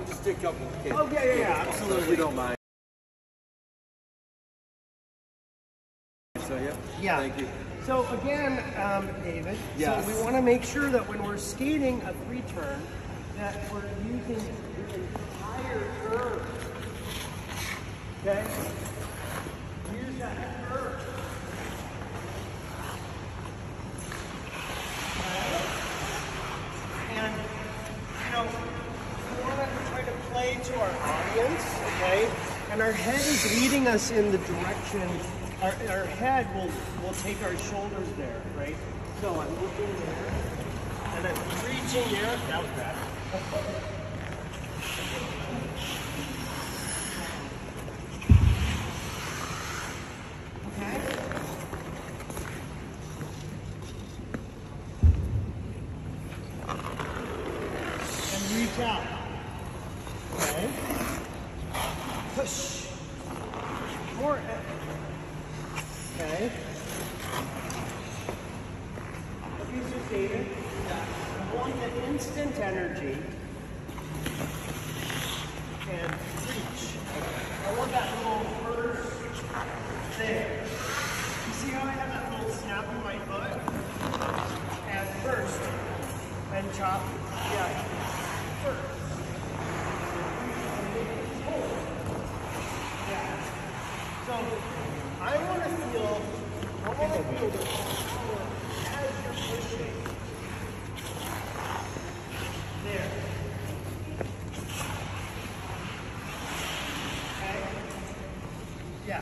just take a couple. Oh, yeah, absolutely. If you don't mind. So, yeah. Thank you. So again, David, yes. So we want to make sure that when we're skating a free turn, that we're using the entire curve. Okay? Use that curve. Okay? And, you know, we want to try to play to our audience, okay? And our head is leading us in the direction. Our head will take our shoulders there, right? So I'm looking there, and I'm reaching here. That was bad. Okay. And reach out. Okay. Push. More. Okay. Okay, so David, I want the instant energy and reach. I want that little burst there. You see how I have that little snap in my foot? And first, and chop. Yeah. First. Yeah. So I want to feel the power as you're pushing. There. Okay? Yeah.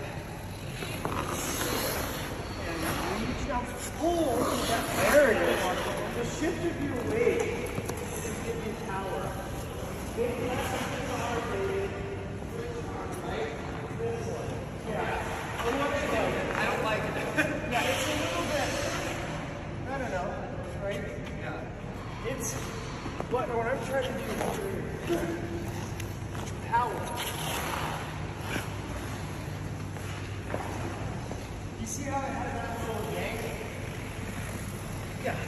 And reach out, pull that area. The shift of your weight to give you power. Big less power, David. Right? This one. Yeah. I don't like it. Yeah, it's a little bit, I don't know, right? Yeah. It's what I'm trying to do is power. You see how I had that little yank? Yeah.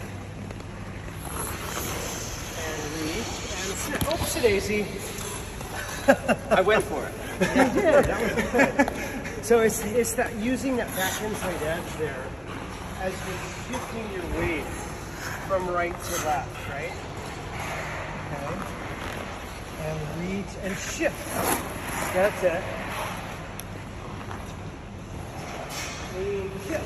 And reach and snap. Oopsie daisy. I went for it. You did. That was good. So it's that using that back inside edge there as you're shifting your weight from right to left, right? Okay. And reach and shift. That's it. Lean, shift.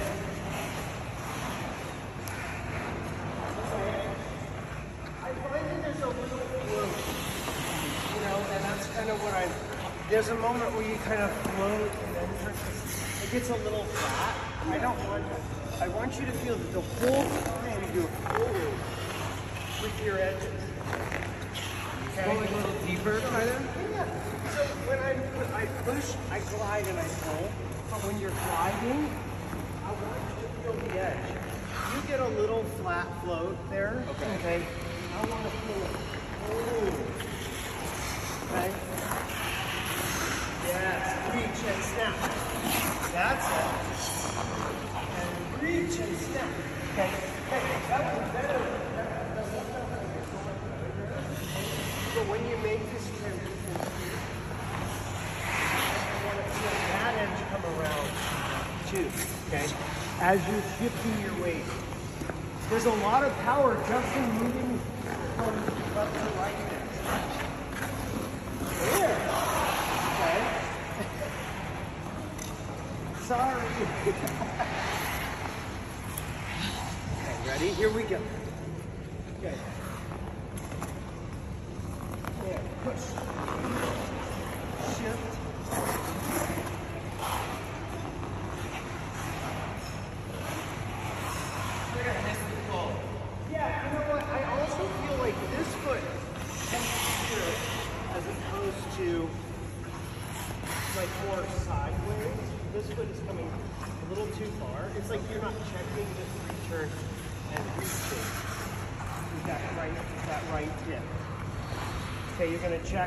Okay. I find that there's a little float, you know, and that's kind of what there's a moment where you kind of float and then it gets a little flat. I don't want that. I want you to feel that the whole time you're forward with your edges. Okay? Going a little deeper, kind of? Yeah. So when I push, I glide and I pull. But when you're gliding, I want you to feel the edge. You get a little flat float there. Okay. I want to feel it. Okay. Yes, reach and snap. That's it. And reach and snap. Okay. Hey, that was better. But when you make this transition, I want to feel that edge come around too. Okay. As you're shifting your weight, there's a lot of power just in moving from left to right there. There. Sorry. Okay, ready? Here we go. Okay. Yeah, push. Shift. Yeah, you know what? I also feel like this foot comes here as opposed to like more sideways. This foot is coming a little too far. It's like you're not checking this return and reaching with that right dip. Okay, you're gonna check.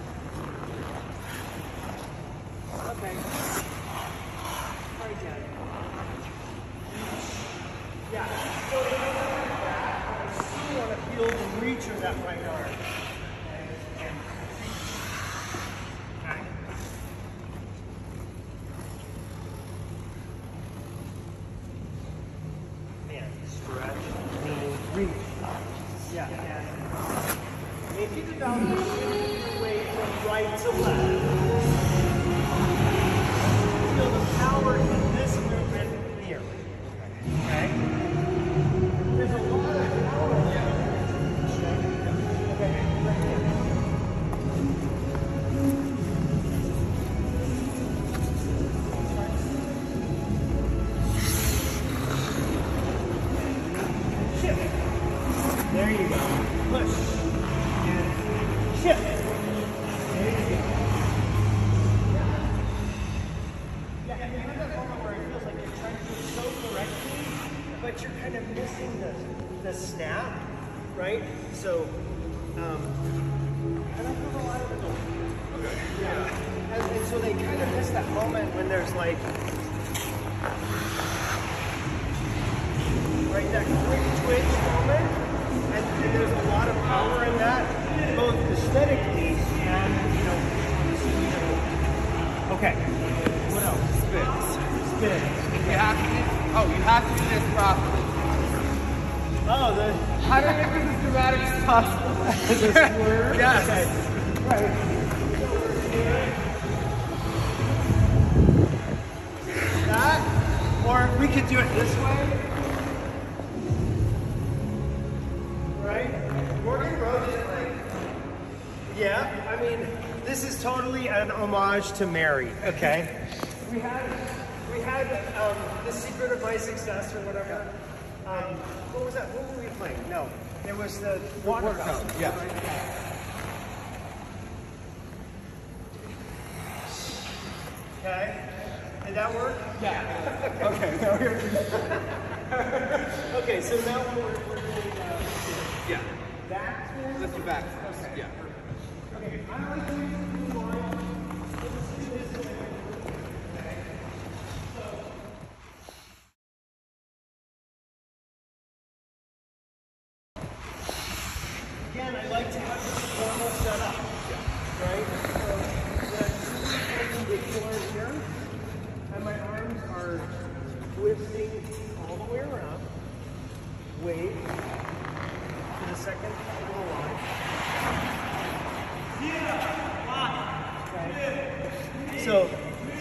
Okay. Try again. Yeah. So I still want to feel the reach of that right arm. And reach. stretch, lean, reach. Yeah, and maybe develop your way from right to left. Feel the power in this movement here. Okay? There's a lot of power there. Okay, right here. There you go. Push. And shift. There you go. Yeah, and you have that moment where it feels like you're trying to do it so correctly, but you're kind of missing the snap, right? So, and I feel a lot of it. Okay. Yeah. And so they kind of miss that moment when there's like, right, that quick twitch moment. And there's a lot of power in that, both aesthetically and, you know, okay. What else? Spins. You have to do this properly. Oh, How do I make this as dramatic as possible? Yes. Okay. Right. That, or we could do it this way. Yeah, I mean, this is totally an homage to Mary, okay? We had The Secret of My Success or whatever. What was that? What were we playing? No, it was the water fountain. Yeah. Okay, did that work? Yeah. Okay, now we're okay, so now we're doing Yeah. back spin. Let's do back. Okay. Yeah. Okay, I like doing the blue line. Let's do this way. Okay. So, again, I like to have this formal setup, right? So the floor here, and my arms are twisting all the way around. Wave to the second little line. Okay. So,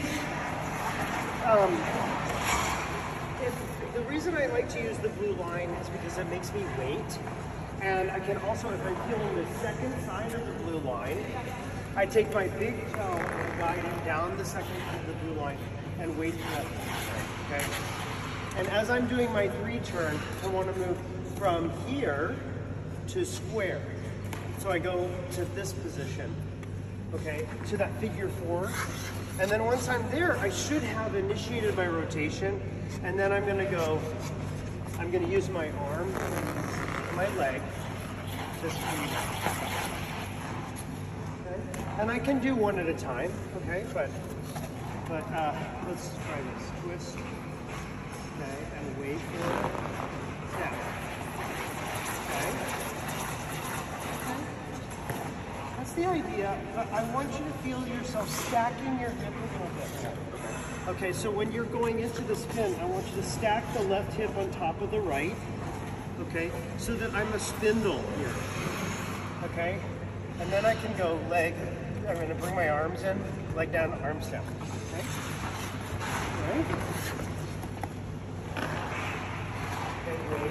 the reason I like to use the blue line is because it makes me wait. And I can also, if I'm feeling the second side of the blue line, I take my big toe and guide it down the second side of the blue line and wait for that. Okay? And as I'm doing my 3 turn, I want to move from here to square. So I go to this position, okay, to that figure 4. And then once I'm there, I should have initiated my rotation. And then I'm going to use my arm, my leg, just to do that. Okay? And I can do one at a time, okay, but let's try this. Twist, okay, and wait for it. Yeah. Okay. That's the idea, but I want you to feel yourself stacking your hip a little bit. Okay, so when you're going into the spin, I want you to stack the left hip on top of the right, okay, so that I'm a spindle here, okay? And then I can go leg, I'm going to bring my arms in, leg down, arm step, okay? All right? Okay, wait.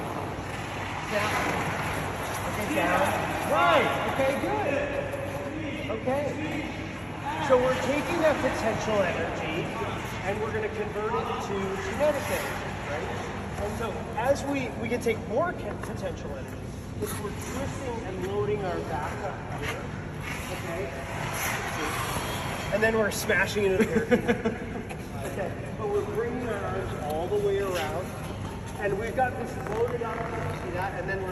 Down. Okay, down. Right, okay, good. Okay. So we're taking that potential energy and we're going to convert it to kinetic energy, right? And so as we can take more potential energy, if we're twisting and loading our back up here, okay? And then we're smashing it in here. Okay, but we're bringing our arms all the way around, and we've got this loaded up, see that? And then we're...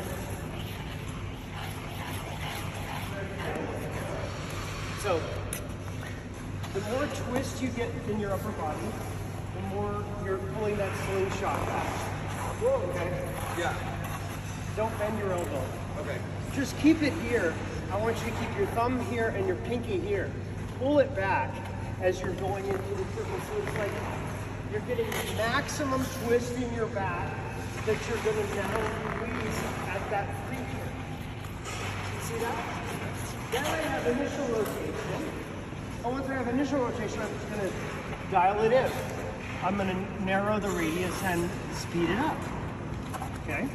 So, the more twist you get in your upper body, the more you're pulling that slingshot back. Whoa, okay? Yeah. Don't bend your elbow. Okay. Just keep it here. I want you to keep your thumb here and your pinky here. Pull it back as you're going into the circle. So it's like you're getting maximum twist in your back that you're going to now release at that free kick. You see that? Then I have initial rotation. And once I have initial rotation, I'm just going to dial it in. I'm going to narrow the radius and speed it up. Okay?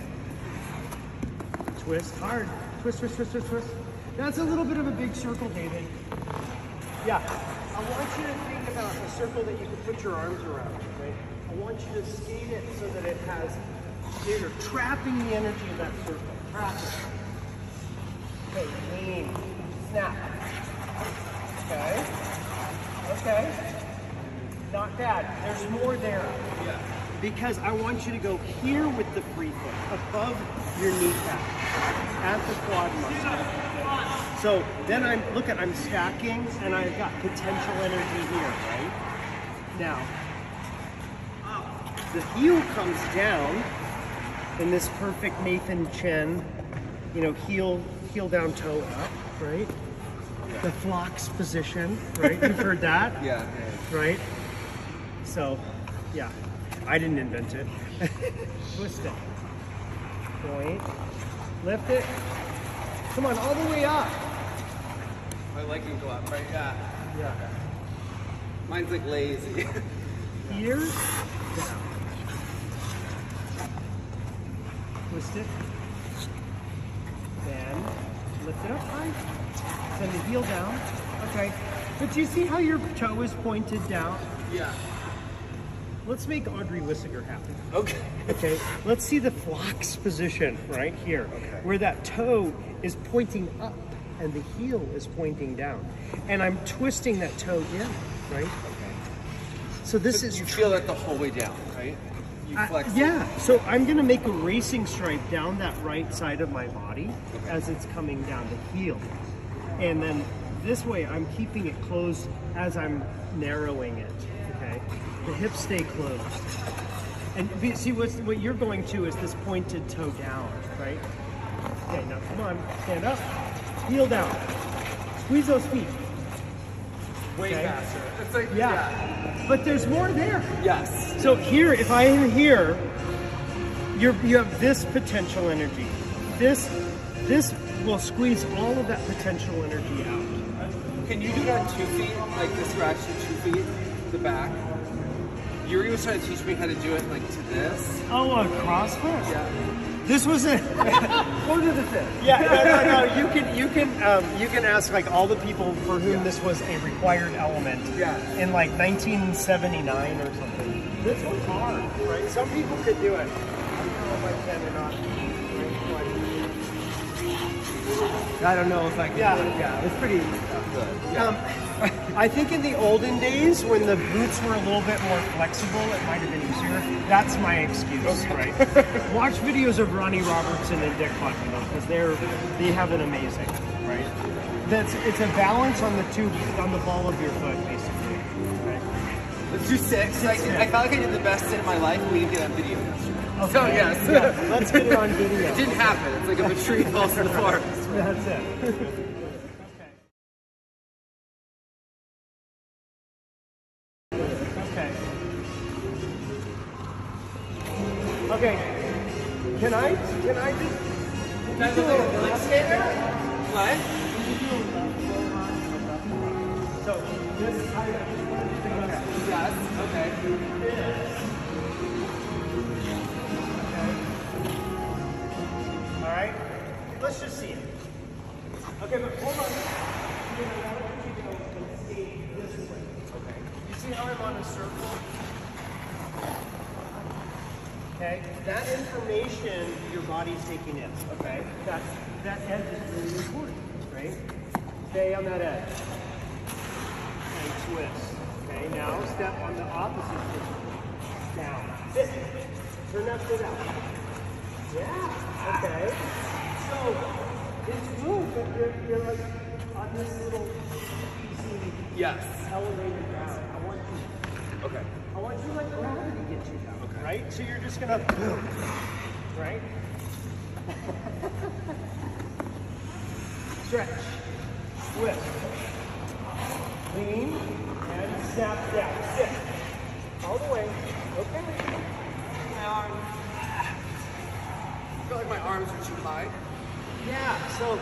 Twist hard. Twist, twist, twist, twist, twist. That's a little bit of a big circle, David. Yeah. I want you to think about a circle that you can put your arms around, right? I want you to skate it so that it has, you're trapping the energy of that circle. Trap it. Okay, lean. Snap. Okay. Okay. Not bad. There's more there. Yeah. Because I want you to go here with the free foot, above your kneecap, at the quad muscle. So then I'm stacking and I've got potential energy here, right? Now, the heel comes down in this perfect Nathan Chen, you know, heel down, toe up, right? Yeah. The flocks position, right? You've heard that? Yeah. Right? So, yeah, I didn't invent it. Twist it. Point. Lift it. Come on, all the way up. I like it go up, right? Yeah. Yeah. Mine's like lazy. Here, down. Twist it. Then lift it up high. Send the heel down. Okay. But do you see how your toe is pointed down? Yeah. Let's make Audrey Wissiger happy. Okay. Okay. Let's see the flocks position right here, okay, where that toe is pointing up and the heel is pointing down, and I'm twisting that toe in, right? Okay. So this is, you feel that the whole way down, right? You flex. Yeah. So I'm gonna make a racing stripe down that right side of my body, okay, as it's coming down the heel, and then this way I'm keeping it closed as I'm narrowing it. Okay. The hips stay closed. And see, what you're going to is this pointed toe down, right? Okay, now come on, stand up, heel down, squeeze those feet. Way faster. It's like, yeah, but there's more there. Yes. So here, if I am here, you have this potential energy. This will squeeze all of that potential energy out. Can you do that on 2 feet, like the scratch to 2 feet, the back? Yuri was trying to teach me how to do it like to this. Oh, a crossfit? Yeah. This was a Order the fifth. Yeah, no. You can ask like all the people for whom this was a required element. Yeah. In like 1979 or something. This was hard, right? Some people could do it. I don't know if I can or not. I don't know if I can do it. Yeah, it's pretty good. Yeah. I think in the olden days, when the boots were a little bit more flexible, it might have been easier. That's my excuse, right? Watch videos of Ronnie Robertson and Dick Bucknell, because they have an amazing, right? It's a balance on the ball of your foot, basically. Right? Let's do 6. I felt like I did the best sit of my life, and we can get on video yesterday. Okay. So yes, yeah, let's get it on video. It didn't happen. It's like if a tree falls to the floor. That's it. Okay. Can I just? Can I look like a village skater? What? So this is how you just want to think about it. Yes. Okay. All right. Let's just see it. Okay, but hold on. I want you to go and skate this way. Okay. You see how I'm on a circle? Okay, that information your body's taking in, okay? That edge is really important, right? Stay on that edge. And twist. Okay, now step on the opposite foot. Down. Sit. Turn that foot out. Yeah, okay. So, it's good that you're like on this little easy elevated ground. I want you to let gravity get you down. Right? So you're just gonna, right? Stretch, twist, lean, and snap down. Sit. All the way. Okay. My arms. I feel like my arms are too high. Yeah, so.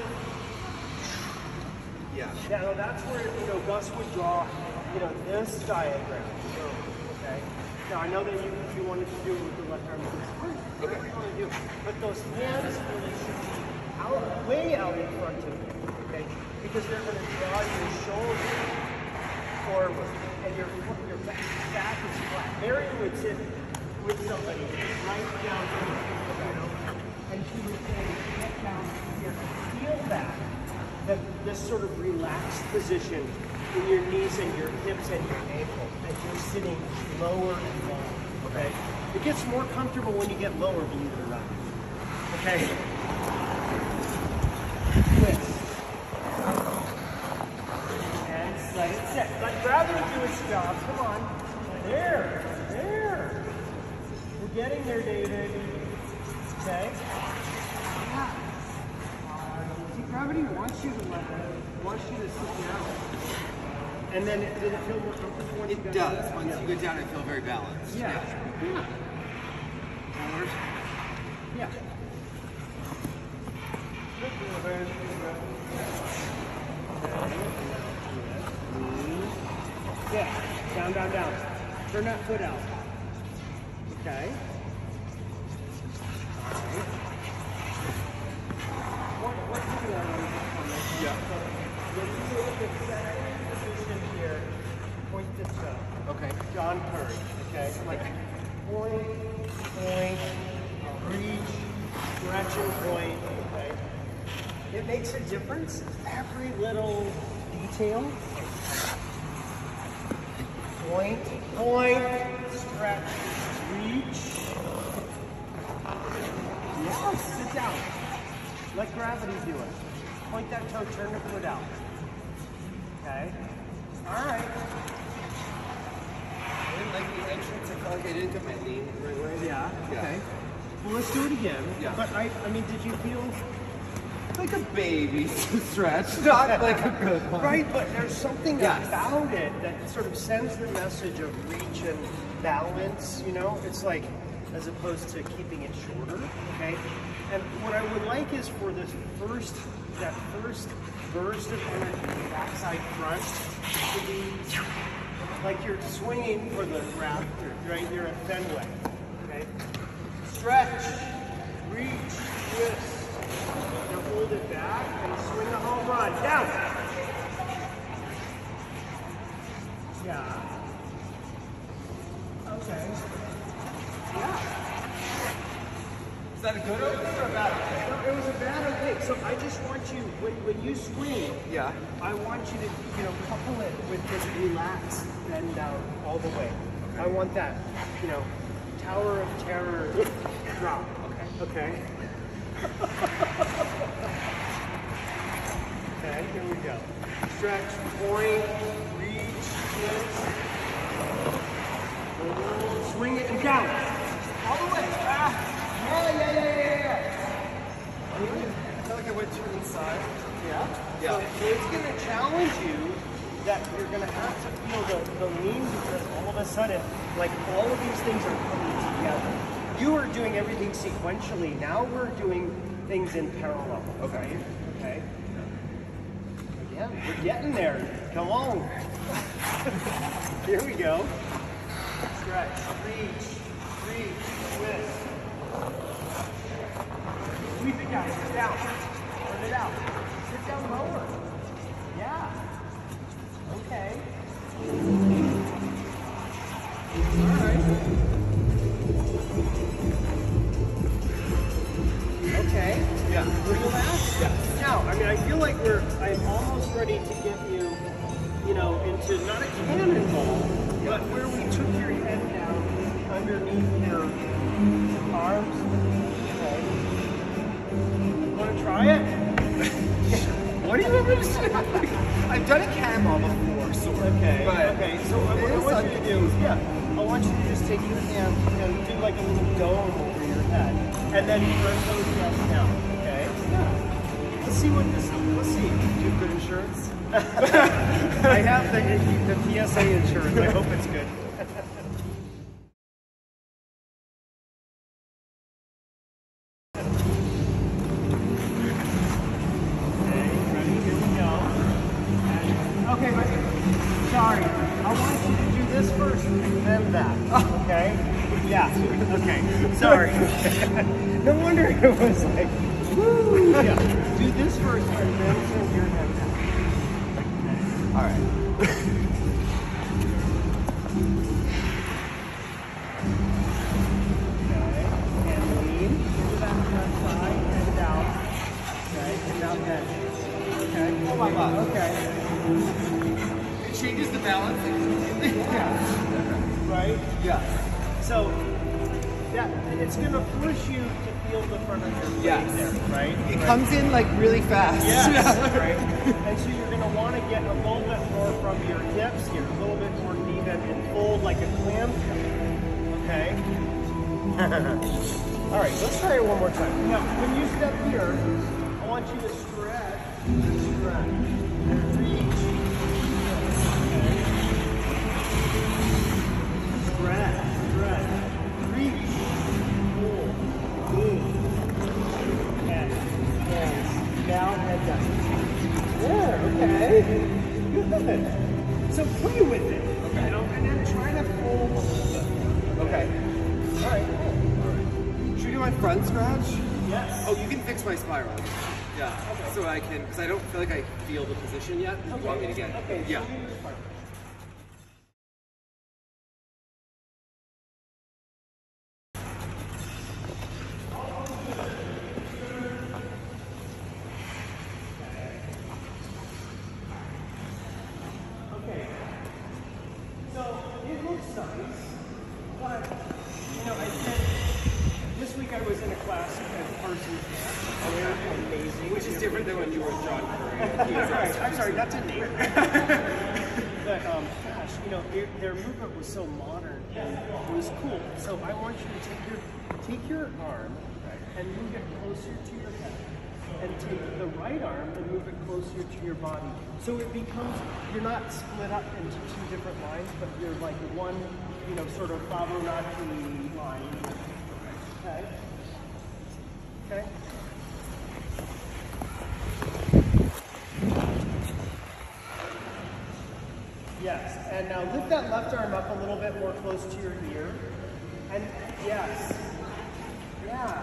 Yeah. Yeah, no, that's where, Gus would draw, this diagram. Okay. Now, I know that if you wanted to do it with the left arm, whatever you want to do. But those hands really should be way out in front of you, okay? Because they're going to draw your shoulder forward, and your back is flat. Mary would sit with somebody right down here, and she would say, get down here, feel that this sort of relaxed position in your knees and your hips and your ankle, as you're sitting lower and lower, okay? It gets more comfortable when you get lower, believe it or not, okay? Twist. And let it set. Let gravity do its job. Come on. There. We're getting there, David. Okay? Yeah. See, gravity wants you to sit down. And then does it feel more comfortable when you go down? It does. Once you go down, I feel very balanced. Yeah. Yeah. Yeah. Down. Turn that foot out. Okay. What do you want? Yeah. When you look at the second position here, point this up. Okay. John Curry. Okay. Like point, reach, stretch and point. Okay. It makes a difference. Every little detail. Point, stretch, reach. Yes, sit down. Let gravity do it. Point that toe, turn the foot out. Okay. All right. I didn't like the entrance. I felt like I didn't get my knee the right way. Yeah. Yeah. Okay. Well, let's do it again. Yeah. But I mean, did you feel Like a baby stretch, not like a good one. right? But there's something Yes. about it that sort of sends the message of reach and balance. It's like, as opposed to keeping it shorter. Okay. And what I would like is for that first burst of energy, backside front, to be like you're swinging for the rafter, right? You're at Fenway. Okay. Stretch, reach, twist. Now hold it back and swing the home run. Down. Yeah. Okay. Yeah. Is that a good opening or a bad opening? No, it was a bad okay. So I just want you, when you swing, Yeah. I want you to, couple it with this relaxed bend down all the way. Okay. I want that, Tower of Terror drop. Okay. Okay, here we go. Stretch, point, reach, twist. Swing it and down. All the way. Yeah. I feel like I went too inside. Yeah? Yeah. So it's going to challenge you that you're going to have to feel the lean because all of a sudden, like all of these things are coming together. You are doing everything sequentially. Now we're doing things in parallel. Okay. Okay. Yeah, we're getting there. Come on. Here we go. Stretch, reach, twist. Sweep it down, sit down. Turn it out. Sit down lower. Yeah. Okay. All right. Okay. Yeah. Real fast? Yeah. Now, I feel like I'm almost ready to get you, into not a cannonball, but where we took your head down underneath your arms. Okay. Want to try it? What do you want me to do? I've done a cannonball before, sort of. Okay. But Okay. So what I want you to do, I want you to just take your hand and do like a little dome over your head, and then press those hands down. Okay. Yeah. Let's see. Do you have good insurance? I have the PSA insurance. I hope it's good. Okay, sorry. No wonder it was like, woo! Yeah. Do this first and then turn your head down. All right. Okay, and lean into that front side and down. Okay, and down head. Okay. Oh my God. Okay. It changes the balance. Yeah. Right? Yeah. So that it's gonna force you to feel the front of your blade there, right? It comes in like really fast. Yes, right? And so you're gonna want to get a little bit more from your hips here, a little bit more even and fold like a clam shell. Okay? All right, let's try it one more time. Now, when you step here, I want you to stretch, and reach. Okay. Stretch, reach, pull, move, and down, head down. Yeah, okay. Good. So play with it. Okay. And then try to fold a little bit. Okay. All right, cool. Should we do my front scratch? Yes. Oh, you can fix my spiral. Yeah. Okay. So I can, because I don't feel like I feel the position yet. You want me to get? Okay. Yeah. So here's part. Okay. So it looks nice, but you know, I said this week I was in a class at Parsons. They're amazing. Which is different than when you were John Curry. I'm sorry, not to name. But gosh, you know, their movement was so modern and it was cool. So I want you to take your arm and move it closer to your head, and take the right arm and move it closer to your body. So it becomes, you're not split up into two different lines, but you're like one, you know, sort of Fibonacci line. Okay. Okay. Yes, and now lift that left arm up a little bit more close to your ear. And yes. Yeah.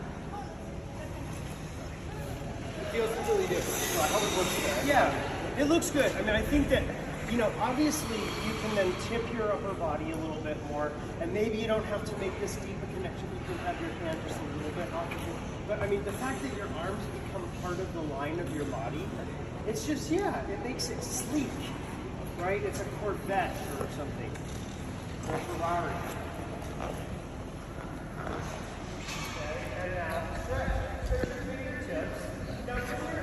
It feels completely different. So I hope it looks good. Yeah, it looks good. I mean, I think that, you know, obviously you can then tip your upper body a little bit more, and maybe you don't have to make this deep a connection. You can have your hand just a little bit off of it. But I mean, the fact that your arms become part of the line of your body, it's just, yeah, it makes it sleek, right? It's a Corvette or something, or a Ferrari. Okay, and now stretch your fingertips. Now,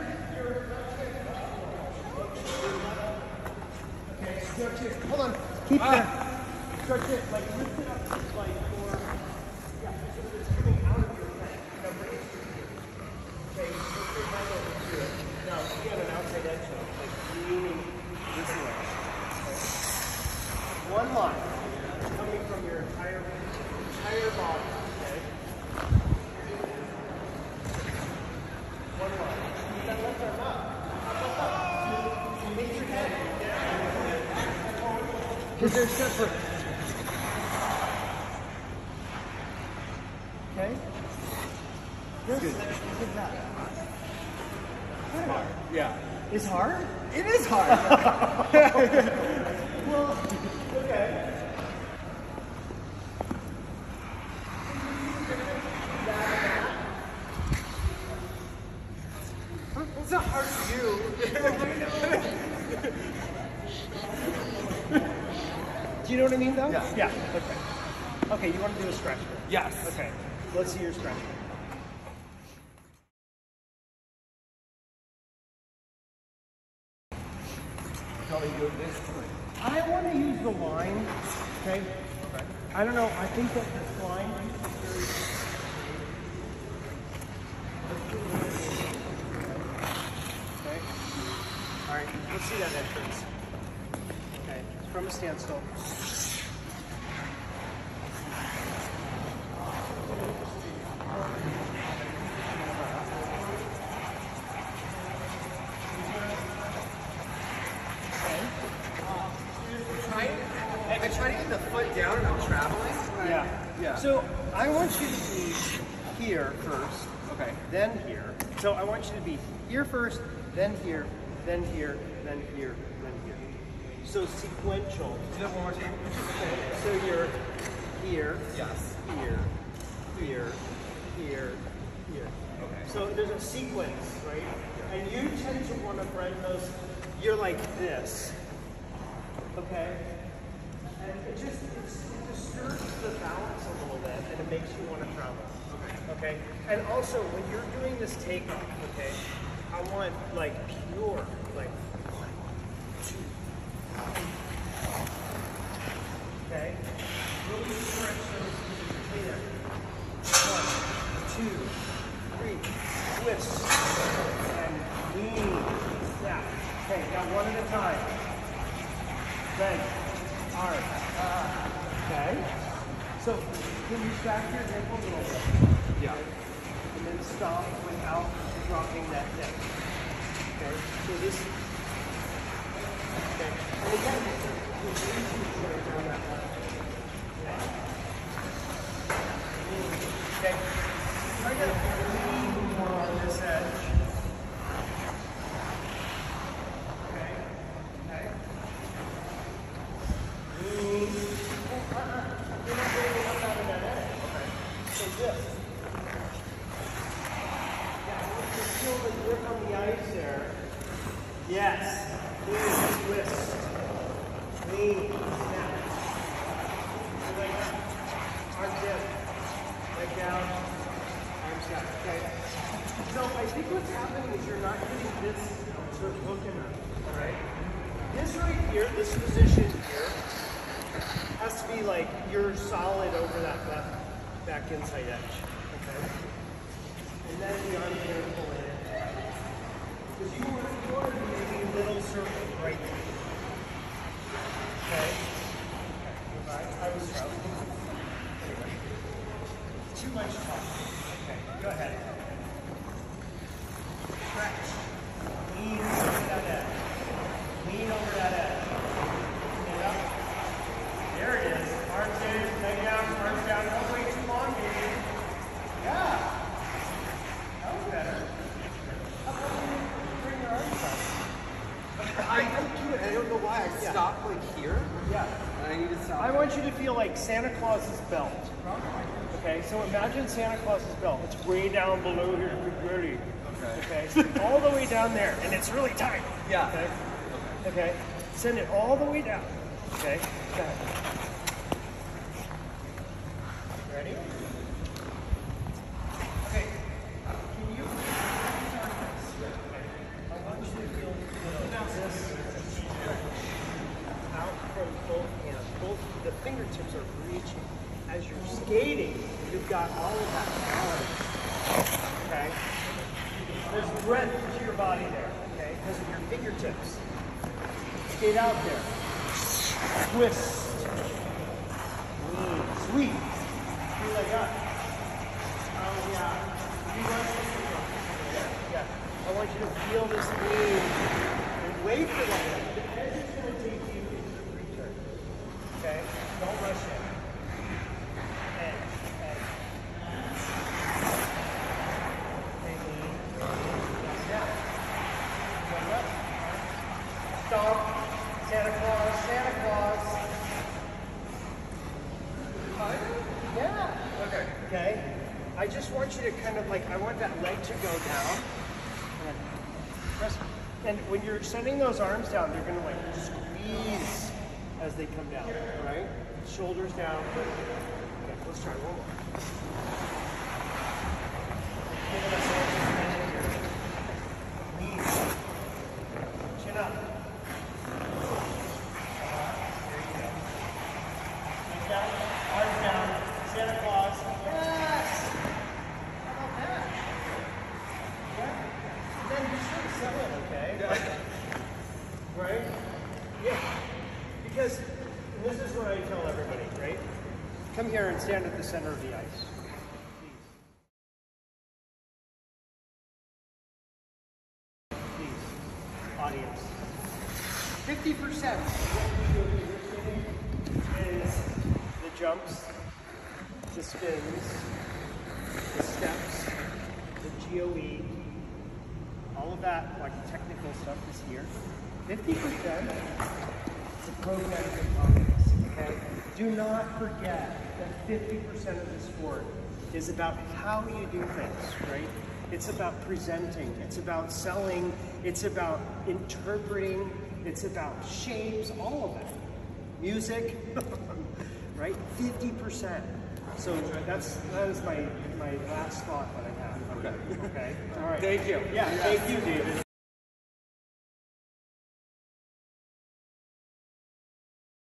okay, stretch it. Hold on. Keep that. Stretch it, like lift it up, like for, yeah, so that it's coming out of your head. Now bring it to your ear. Okay, put your head over to it. Now, you have an outside edge though, like leaning this way. Okay. One line coming from your entire body. Okay. One line. Keep that left arm up. Up. Make your head down. Because they're separate. Okay? Good. Look at that. Hard. Yeah. It's hard? It is hard. Well, okay. It's not hard to do. Do you know what I mean, though? Yeah. Yeah. Okay. Okay, you want to do a scratch? Yes. Okay. Let's see your scratch. I want to use the line. Okay. I don't know. I think that this line is very. Okay. All right. Let's see that entrance. Okay. From a standstill. I try to get the foot down and I'm traveling. Yeah. Yeah. So I want you to be here first, Okay. then here. So I want you to be here first, then here, then here, then here, then here. So sequential. Do that one more time. Okay. So you're here, Yes. here, here, here, here. Okay. So there's a sequence, right? And you tend to want to blend those. You're like this, okay? And it disturbs the balance a little bit, and it makes you want to travel. Okay. And also, when you're doing this takeoff, okay, I want like pure, like 1, 2, 3. Okay. Really stretch those between them. 1, 2, 3. Twist and lean. Snap. Okay. Now one at a time. Bend. Arm. Okay. So can you stack your hip a little bit? Yeah. And then stop without dropping that hip. Okay. So this. Okay. And again, okay. Try to lean more on this edge. Okay. Okay. Lean. You're not getting enough out of that edge. Okay. So this. Yeah, I want you to feel the grip on the ice there. Yes. Lean, twist. Lean. Snap. Like that. Arm dip. Leg down. Arm snap. Okay. So I think what's happening is you're not getting this sort of hook enough. Alright? This right here, this position here, has to be like you're solid over that left back inside edge. Okay? And then the arm here pull in. Because you want to be making little circles right there. Okay? I was struggling. Anyway. Too much talk. Okay, go ahead. Stretch. Lean over that edge. Lean over that edge. Stand up. There it is. Arms in, leg down, arms down. Don't wait too long, baby. Yeah. That was better. How about you bring your arms up? I don't do it. I don't know why. I stop like here. Yeah. And I need to stop. I want you to feel like Santa Claus's belt. Okay, so imagine Santa Claus's belt. It's way down below here, really. Okay. All the way down there, and it's really tight. Yeah. Okay. Okay. Send it all the way down. Okay. Go ahead. Ready? Okay. Can you? I want you to feel this out from both hands. Both the fingertips are reaching. As you're skating, you've got all of that balance. Okay? There's breadth to your body there, okay? Because of your fingertips. Skate out there. Twist. Lean. Sweep. Feel like that. Oh, yeah. You want this to go. Yeah. I want you to feel this lean. And wait for that. The edge is going to take you into the return. Okay? Don't rush it. Stomp, Santa Claus, Santa Claus. Yeah. Okay. Okay. I just want you to kind of like, I want that leg to go down. And when you're sending those arms down, they're gonna like squeeze as they come down, right? Shoulders down. Okay, let's try one more. Chin up. Arms down. Santa Claus. Yes! How about that? Yeah. And then you sort of settle it, okay? Yeah. Right? Yeah. Because, and this is what I tell everybody, right? Come here and stand at the center of the ice. Please. Audience. 50% of what we do is the jumps, the spins, the steps, the GOE, all of that like technical stuff is here. 50% the programming components, okay? Do not forget that 50% of the sport is about how you do things, right? It's about presenting, it's about selling, it's about interpreting, it's about shapes, all of it. Music, right? 50%. So that is my last thought that I have. Okay. Okay. All right. Thank you. Yeah, thank you, David.